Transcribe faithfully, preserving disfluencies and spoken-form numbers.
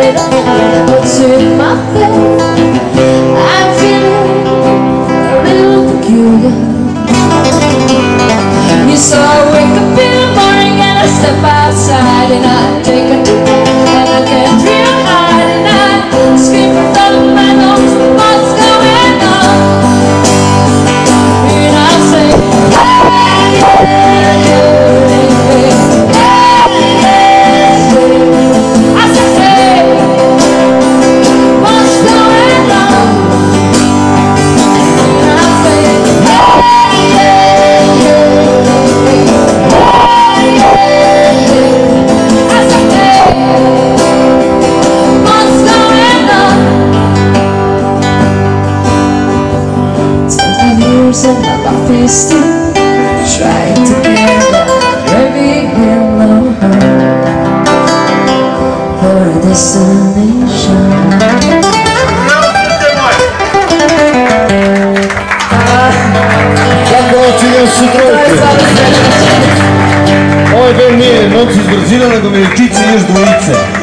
What's in my face? I'm feeling a little peculiar. You saw I wake up in the morning and I step outside and I take a deep breath and I can't feel hide and I scream from the my nose, what's going on? And I say, hey, hey, hey, hey, hey, hey. I say, hey, what's going on? And I say, hey, hey, hey. And my life is still trying to get that very hello for a destination. Kako ci još trojke? Ovo je Bel nije noć iz Brazila, nego mi je Čici još dvojice.